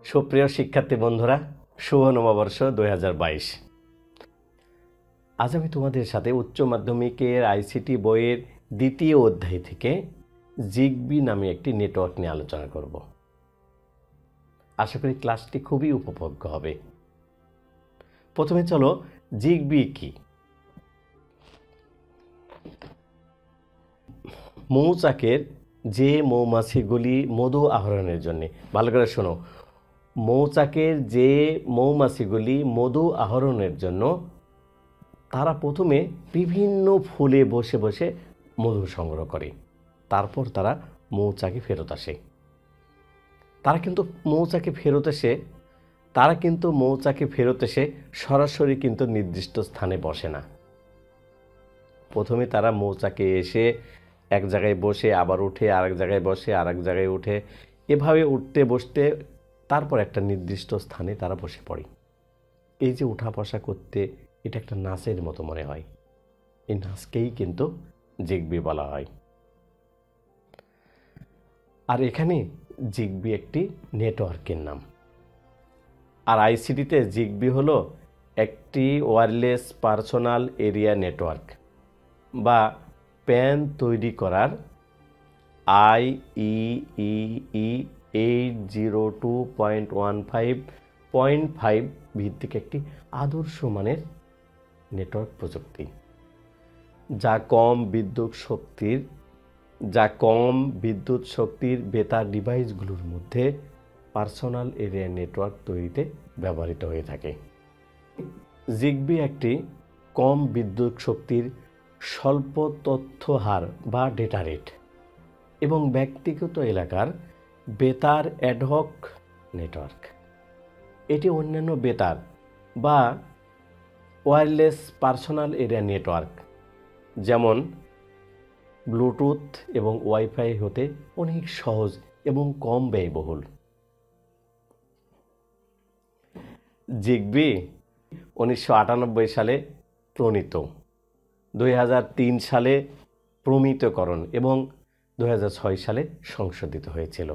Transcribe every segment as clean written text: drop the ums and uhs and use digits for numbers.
সুপ্রিয় শিক্ষার্থী বন্ধুরা, শুভ নববর্ষ 2022। আজ আমি তোমাদের সাথে উচ্চ মাধ্যমিকের আইসিটি বইয়ের দ্বিতীয় অধ্যায় থেকে জিগবি নামে একটি নেটওয়ার্ক নিয়ে আলোচনা করব। আশা করি ক্লাসটি খুবই উপভোগ্য হবে। প্রথমে চলো জিগবি কি। মৌচাকের যে মৌমাছিগুলি মধু আহরণের জন্য, ভালো করে শোনো, মৌচাকের যে মৌমাছিগুলি মধু আহরণের জন্য তারা প্রথমে বিভিন্ন ফুলে বসে বসে মধু সংগ্রহ করে, তারপর তারা মৌচাকে ফেরত আসে। তারা কিন্তু মৌচাকে ফেরত এসে সরাসরি কিন্তু নির্দিষ্ট স্থানে বসে না। প্রথমে তারা মৌচাকে এসে এক জায়গায় বসে আবার উঠে, আরেক জায়গায় বসে আরেক জায়গায় উঠে, এভাবে উঠতে বসতে তারপর একটা নির্দিষ্ট স্থানে তারা বসে পড়ে। এই যে উঠা বসা করতে, এটা একটা নাচের মতো মনে হয়। এই নাচকেই কিন্তু জিগবি বলা হয়। আর এখানে জিগবি একটি নেটওয়ার্কের নাম। আর আইসিটিতে জিগবি হলো একটি ওয়্যারলেস পার্সোনাল এরিয়া নেটওয়ার্ক বা প্যান তৈরি করার IEEE 802.15.5 ভিত্তিক একটি আদর্শ মানের নেটওয়ার্ক প্রযুক্তি, যা কম বিদ্যুৎ শক্তির বেতার ডিভাইসগুলোর মধ্যে পার্সোনাল এরিয়া নেটওয়ার্ক তৈরিতে ব্যবহৃত হয়ে থাকে। জিগবি একটি কম বিদ্যুৎ শক্তির স্বল্প তথ্য হার বা ডেটা রেট এবং ব্যক্তিগত এলাকার বেতার অ্যাডহক নেটওয়ার্ক। এটি অন্যান্য বেতার বা ওয়্যারলেস পার্সোনাল এরিয়া নেটওয়ার্ক যেমন ব্লুটুথ এবং ওয়াইফাই হতে অনেক সহজ এবং কম ব্যয়বহুল। জিগবি 1998 সালে প্রণীত, 2003 সালে প্রমিতকরণ এবং 2006 সালে সংশোধিত হয়েছিল।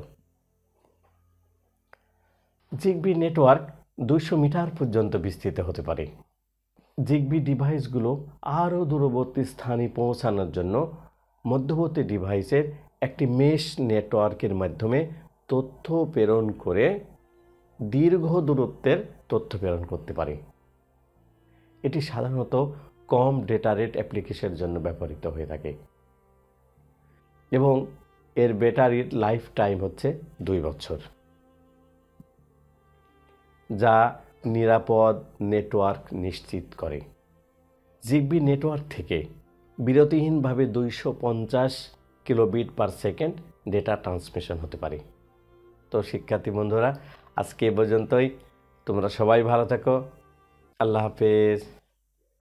জিগবি নেটওয়ার্ক 200 মিটার পর্যন্ত বিস্তৃত হতে পারে। জিগবি ডিভাইসগুলো আরও দূরবর্তী স্থানে পৌঁছানোর জন্য মধ্যবর্তী ডিভাইসের একটি মেশ নেটওয়ার্কের মাধ্যমে তথ্য প্রেরণ করে দীর্ঘ দূরত্বের তথ্য প্রেরণ করতে পারে। এটি সাধারণত কম ডেটা রেট অ্যাপ্লিকেশনের জন্য ব্যবহৃত হয়ে থাকে এবং এর ব্যাটারির লাইফ টাইম হচ্ছে 2 বছর, যা নিরাপদ নেটওয়ার্ক নিশ্চিত করে। জিগবি নেটওয়ার্ক থেকে বিরতিহীনভাবে 250 kilobit per second data transmission হতে পারে। তো শিক্ষার্থী বন্ধুরা, আজকে এ পর্যন্তই। তোমরা সবাই ভালো থাকো। আল্লাহ হাফেজ।